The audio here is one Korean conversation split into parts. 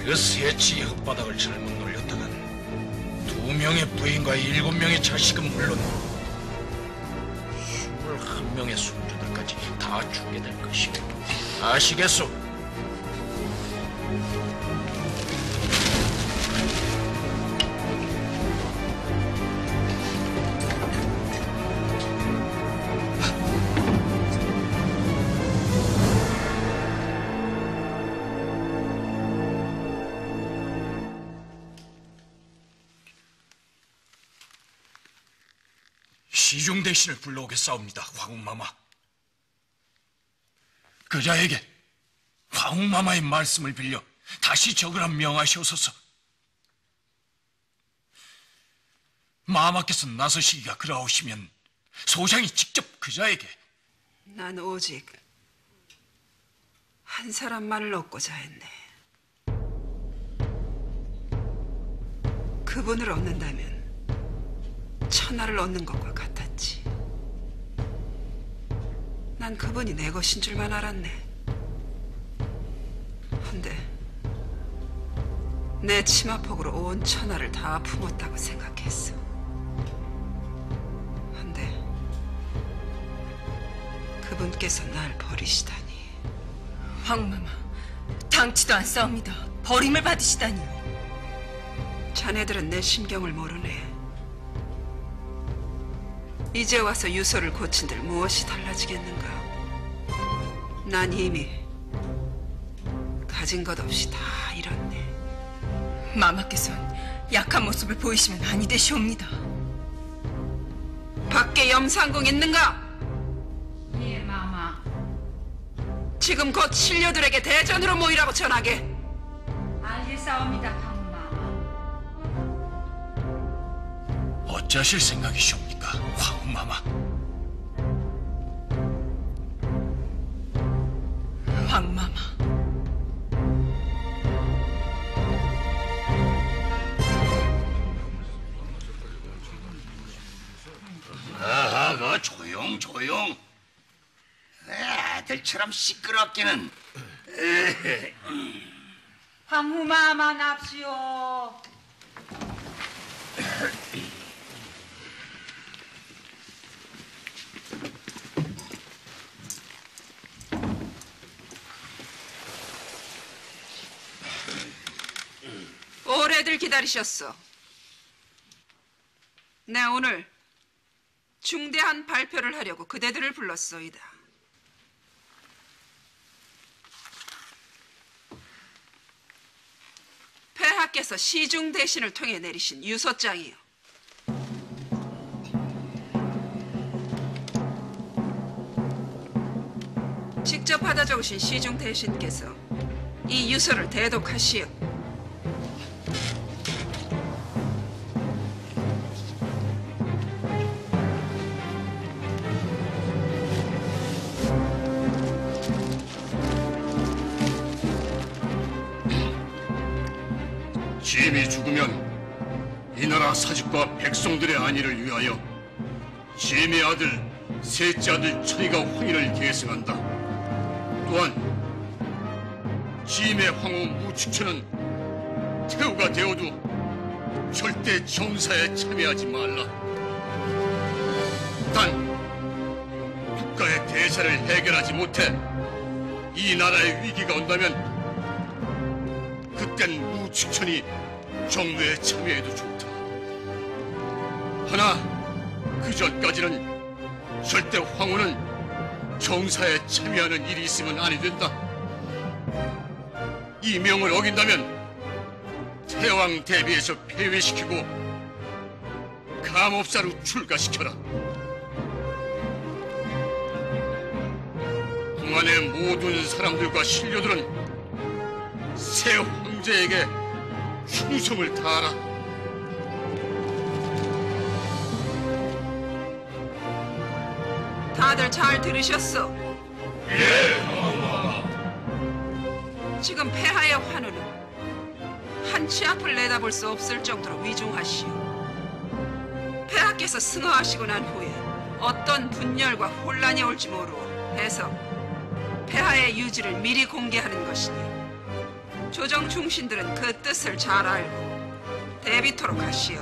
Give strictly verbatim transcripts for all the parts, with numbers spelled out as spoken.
그 세치 혓바닥을 잘못 놀렸다간 두 명의 부인과 일곱 명의 자식은 물론 스물한 명의 손주들까지 다 죽게 될 것이오. 아시겠소? 시중 대신을 불러오겠사옵니다, 황후마마. 그자에게 황후마마의 말씀을 빌려 다시 적으라 명하시옵소서. 마마께서 나서시기가 그라오시면 소장이 직접 그자에게. 난 오직 한 사람만을 얻고자 했네. 그분을 얻는다면 천하를 얻는 것과 같았지. 난 그분이 내 것인 줄만 알았네. 근데 내 치마폭으로 온 천하를 다 품었다고 생각했어. 근데 그분께서 날 버리시다니. 황후마마, 당치도 않사옵니다. 버림을 받으시다니요. 자네들은 내 심경을 모르네. 이제 와서 유서를 고친들 무엇이 달라지겠는가? 난 이미 가진 것 없이 다 잃었네. 마마께선 약한 모습을 보이시면 아니 되시옵니다. 밖에 염산궁 있는가? 예, 마마. 지금 곧 신료들에게 대전으로 모이라고 전하게. 알겠사옵니다, 황후마마. 어찌하실 생각이시옵니까, 황후마마? 황마마. 아하, 그 조용 조용. 아들처럼 시끄럽기는. 황후마마 납시오. 오래들 기다리셨어. 내 오늘 중대한 발표를 하려고 그대들을 불렀소이다. 폐하께서 시중 대신을 통해 내리신 유서장이요. 직접 받아 적으신 시중 대신께서 이 유서를 대독하시오. 짐이 죽으면 이 나라 사직과 백성들의 안위를 위하여 짐의 아들, 셋째 아들 천이가 황위를 계승한다. 또한 짐의 황후 무축처는 태후가 되어도 절대 정사에 참여하지 말라. 단 국가의 대사를 해결하지 못해 이 나라의 위기가 온다면 그땐 무축천이 정무에 참여해도 좋다. 하나 그 전까지는 절대 황후는 정사에 참여하는 일이 있으면 아니 된다. 이 명을 어긴다면 태왕 대비해서 폐위시키고 감업사로 출가시켜라. 궁안의 모든 사람들과 신료들은 새 황제에게 충성을 다하라. 다들 잘 들으셨어? 예, 지금 폐하의 환우는 한치 앞을 내다볼 수 없을 정도로 위중하시오. 폐하께서 승하하시고 난 후에 어떤 분열과 혼란이 올지 모르오 해서 폐하의 유지를 미리 공개하는 것이니 조정 중신들은 그 뜻을 잘 알고 대비토록 하시오.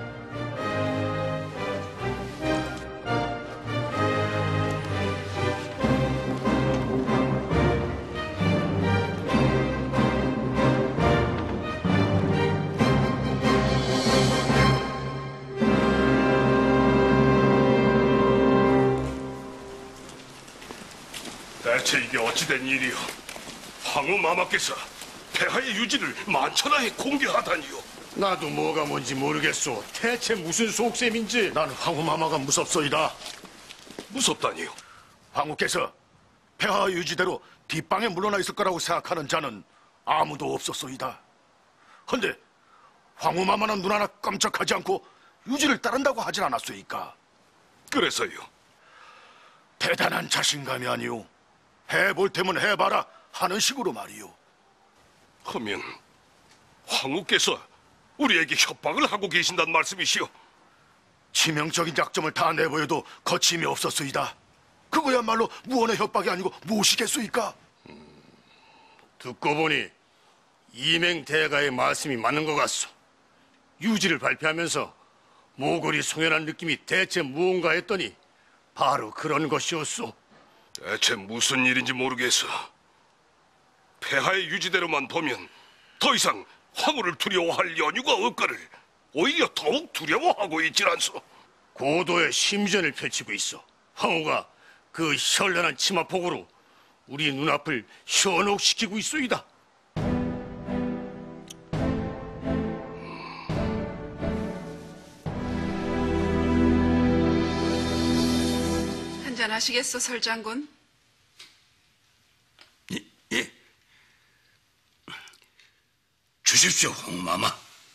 대체 이게 어찌된 일이오? 황후 마마께서 폐하의 유지를 만천하에 공개하다니요. 나도 뭐가 뭔지 모르겠소. 대체 무슨 속셈인지. 난 황후마마가 무섭소이다. 무섭다니요? 황후께서 폐하 유지대로 뒷방에 물러나 있을 거라고 생각하는 자는 아무도 없었소이다. 헌데 황후마마는 눈 하나 깜짝하지 않고 유지를 따른다고 하진 않았소이까? 그래서요. 대단한 자신감이 아니오. 해볼 테면 해봐라 하는 식으로 말이오. 하면 황후께서 우리에게 협박을 하고 계신단 말씀이시오? 치명적인 약점을 다 내보여도 거침이 없었소이다. 그거야말로 무언의 협박이 아니고 무엇이겠소이까? 음, 듣고 보니 이맹대가의 말씀이 맞는 것 같소. 유지를 발표하면서 모골이 송연한 느낌이 대체 무언가 했더니 바로 그런 것이었소. 대체 무슨 일인지 모르겠어. 폐하의 유지대로만 보면 더 이상 황후를 두려워할 연유가 없거늘 오히려 더욱 두려워하고 있질 않소. 고도의 심전을 펼치고 있어. 황후가 그 현란한 치마폭으로 우리 눈앞을 현혹시키고 있소이다. 한잔 하시겠소, 설장군? 예, 예. 주십시오, 황후 마마.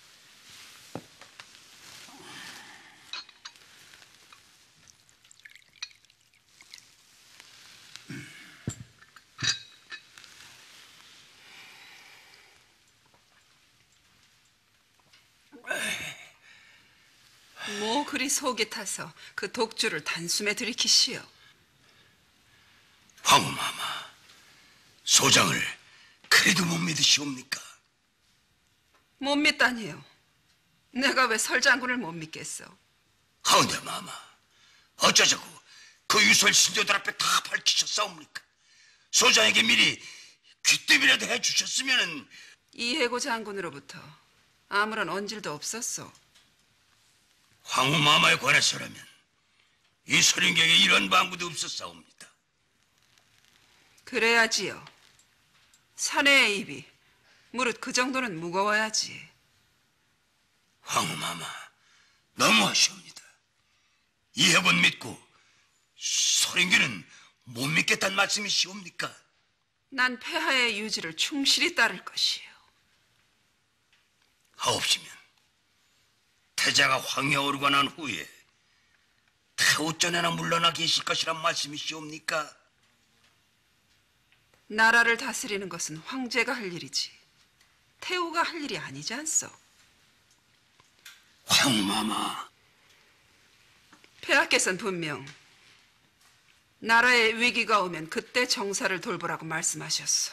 뭐 그리 속이 타서 그 독주를 단숨에 들이키시오. 황후 마마, 소장을 그래도 못 믿으시옵니까? 못 믿다니요. 내가 왜 설장군을 못 믿겠어? 하운데 마마, 어쩌자고 그 유설 신도들 앞에 다 밝히셨사옵니까? 소장에게 미리 귀뜸이라도 해주셨으면은. 이해고 장군으로부터 아무런 언질도 없었소. 황후 마마에 관해서라면 이 서린경에 이런 방구도 없었사옵니다. 그래야지요. 사내의 입이 무릇 그 정도는 무거워야지. 황후 마마, 너무하시옵니다. 이해본 믿고 서린경은 못 믿겠다는 말씀이시옵니까? 난 폐하의 유지를 충실히 따를 것이요. 하옵시면 태자가 황에 오르고 난 후에 태우전에나 물러나 계실 것이란 말씀이시옵니까? 나라를 다스리는 것은 황제가 할 일이지 태우가 할 일이 아니지 않소. 황마마, 폐하께서는 분명 나라에 위기가 오면 그때 정사를 돌보라고 말씀하셨소.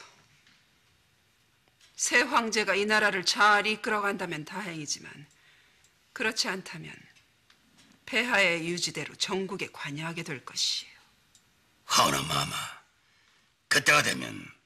새 황제가 이 나라를 잘 이끌어간다면 다행이지만 그렇지 않다면 폐하의 유지대로 전국에 관여하게 될 것이에요. 하오나 마마, 그때가 되면